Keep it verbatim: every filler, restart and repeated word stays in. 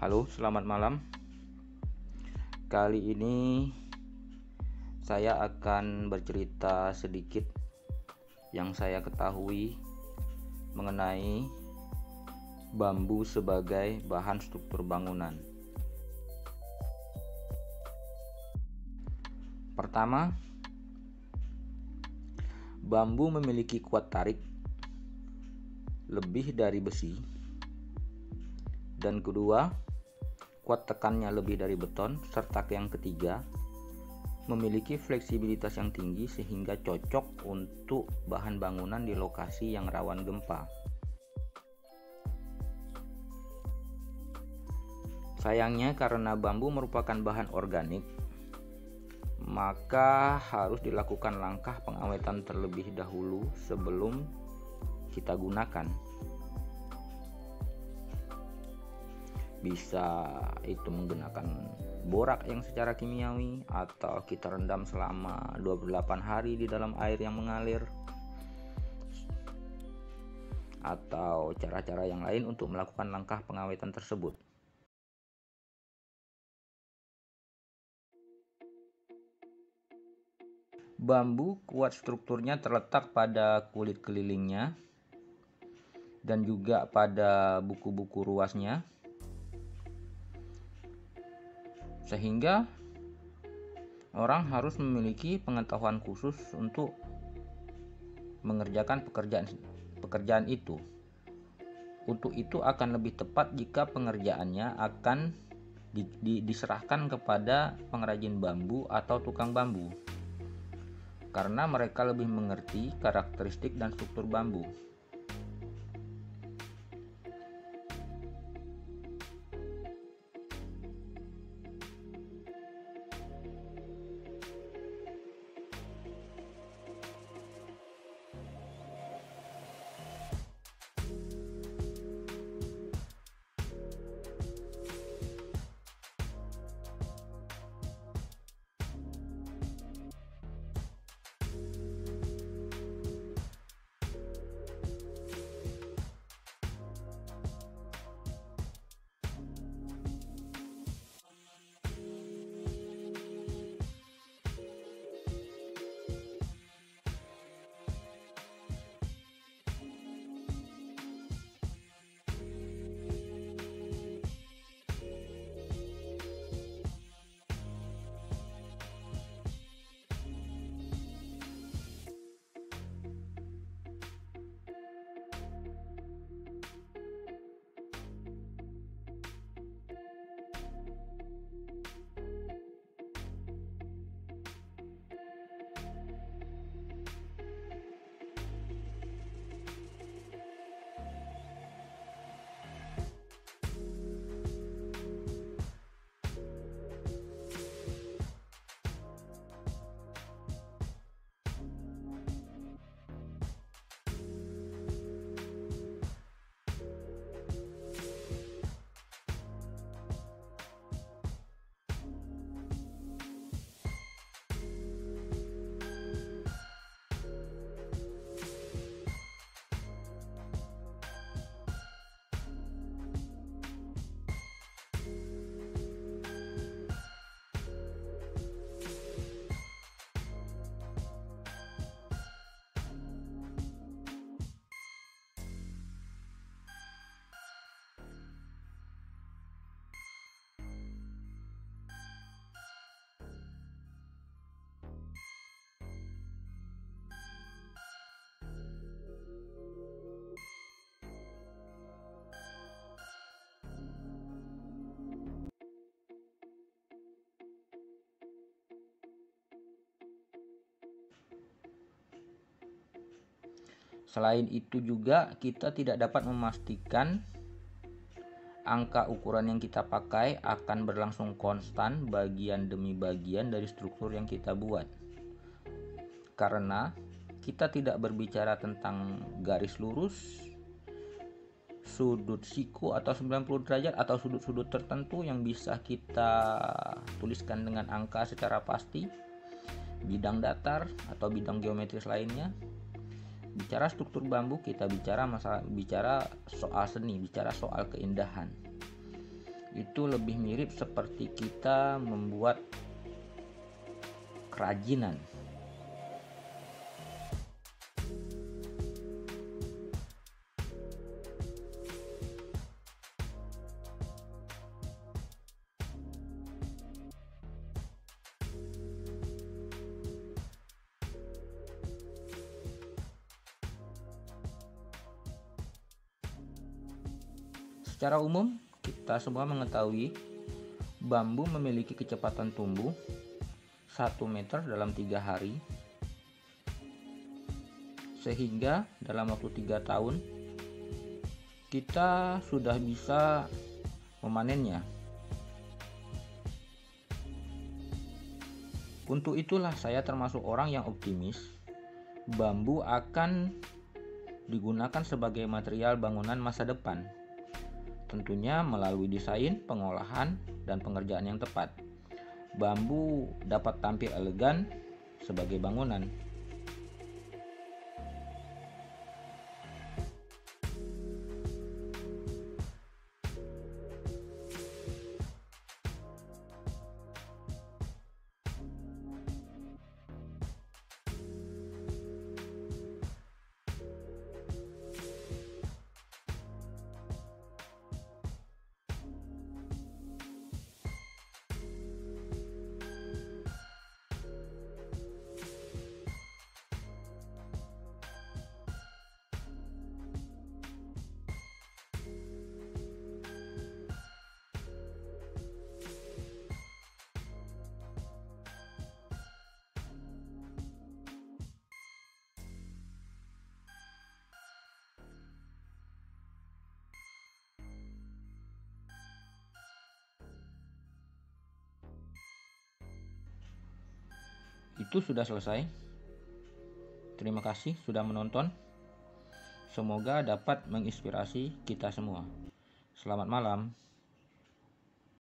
Halo, selamat malam. Kali ini saya akan bercerita sedikit yang saya ketahui mengenai bambu sebagai bahan struktur bangunan. Pertama, bambu memiliki kuat tarik lebih dari besi. Dan kedua, kuat tekannya lebih dari beton, serta yang ketiga, memiliki fleksibilitas yang tinggi sehingga cocok untuk bahan bangunan di lokasi yang rawan gempa. Sayangnya karena bambu merupakan bahan organik, maka harus dilakukan langkah pengawetan terlebih dahulu sebelum kita gunakan. Bisa itu menggunakan borak yang secara kimiawi, atau kita rendam selama dua puluh delapan hari di dalam air yang mengalir, atau cara-cara yang lain untuk melakukan langkah pengawetan tersebut. Bambu kuat strukturnya terletak pada kulit kelilingnya dan juga pada buku-buku ruasnya, sehingga orang harus memiliki pengetahuan khusus untuk mengerjakan pekerjaan pekerjaan itu. Untuk itu akan lebih tepat jika pengerjaannya akan di, di, diserahkan kepada pengrajin bambu atau tukang bambu, karena mereka lebih mengerti karakteristik dan struktur bambu. Selain itu juga kita tidak dapat memastikan angka ukuran yang kita pakai akan berlangsung konstan bagian demi bagian dari struktur yang kita buat. Karena kita tidak berbicara tentang garis lurus, sudut siku atau sembilan puluh derajat, atau sudut-sudut tertentu yang bisa kita tuliskan dengan angka secara pasti, bidang datar atau bidang geometris lainnya. Bicara struktur bambu, kita bicara masalah bicara soal seni, bicara soal keindahan. itu lebih mirip seperti kita membuat kerajinan. Secara umum, kita semua mengetahui bambu memiliki kecepatan tumbuh satu meter dalam tiga hari, sehingga dalam waktu tiga tahun kita sudah bisa memanennya. Untuk itulah saya termasuk orang yang optimis bambu akan digunakan sebagai material bangunan masa depan. Tentunya melalui desain, pengolahan, dan pengerjaan yang tepat. Bambu dapat tampil elegan sebagai bangunan. Itu sudah selesai. Terima kasih sudah menonton. Semoga dapat menginspirasi kita semua. Selamat malam.